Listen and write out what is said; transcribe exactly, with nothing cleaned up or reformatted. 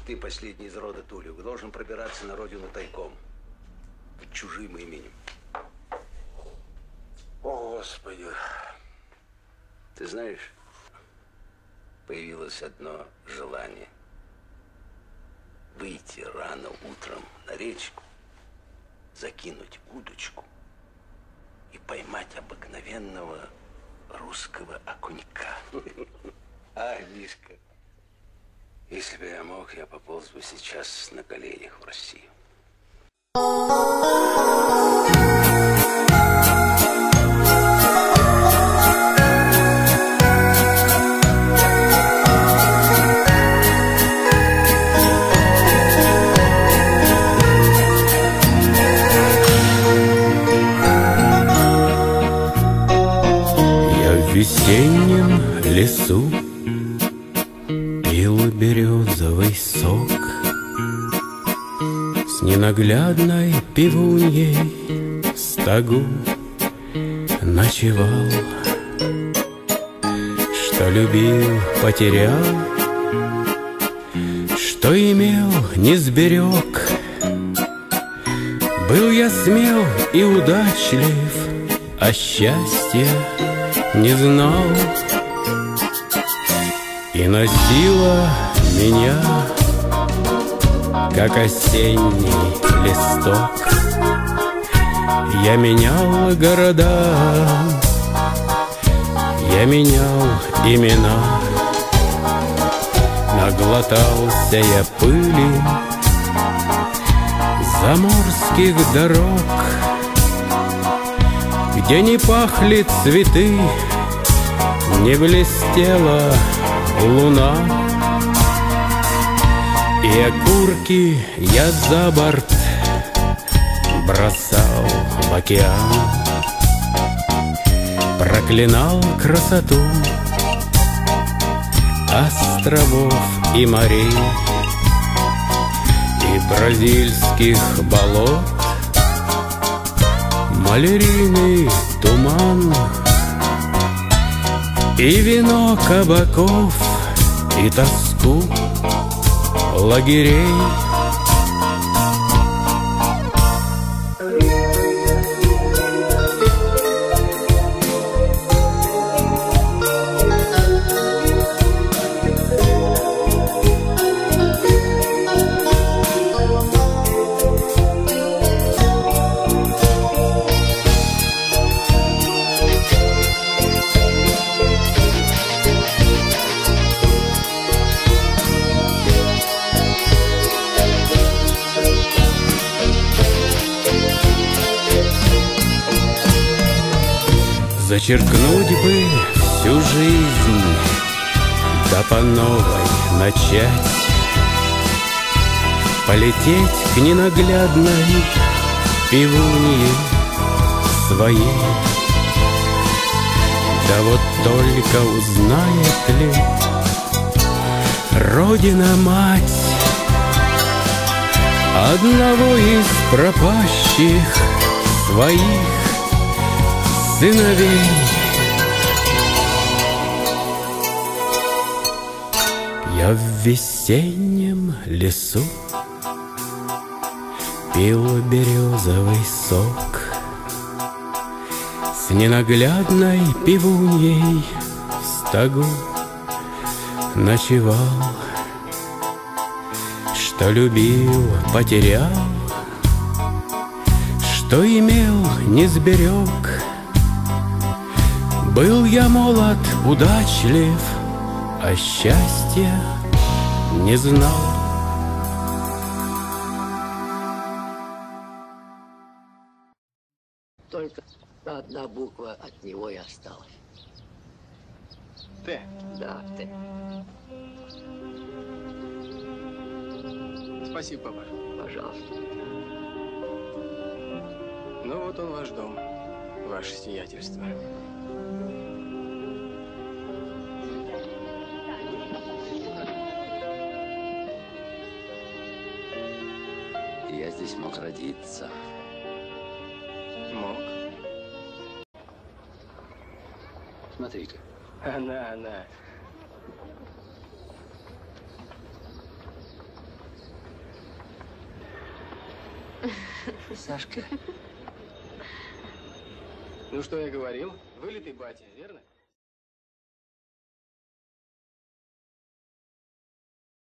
Ты последний из рода Тулиук, должен пробираться на родину тайком, под чужим именем. О, Господи. Ты знаешь, появилось одно желание. Выйти рано утром на речку, закинуть удочку и поймать обыкновенного русского окунька. А, Мишка, если бы я мог, я пополз бы сейчас на коленях в Россию. В весеннем лесу пил березовый сок, с ненаглядной пивуньей в стогу ночевал. Что любил, потерял, что имел, не сберег. Был я смел и удачлив, а счастья не знал. И носила меня, как осенний листок. Я менял города, я менял имена. Наглотался я пыли заморских дорог, где не пахли цветы, не блестела луна. И окурки я за борт бросал в океан, проклинал красоту островов и морей, и бразильских болот, малярийный туман, и вино кабаков, и тоску лагерей. Зачеркнуть бы всю жизнь, да по новой начать, полететь к ненаглядной пивунье своей. Да вот только узнает ли Родина-мать одного из пропащих своих сыновей. Я в весеннем лесу пил березовый сок, с ненаглядной пивуньей в стогу ночевал. Что любил, потерял, что имел, не сберег. Был я молод, удачлив, а счастья не знал. Только одна буква от него и осталась. Т? Да, Т. Спасибо, папа. Пожалуйста. Ну вот он ваш дом, ваше сиятельство. Я здесь мог родиться. Мог. Смотри-ка. Она, она. Сашка. Ну, что я говорил? Вылитый батя, верно?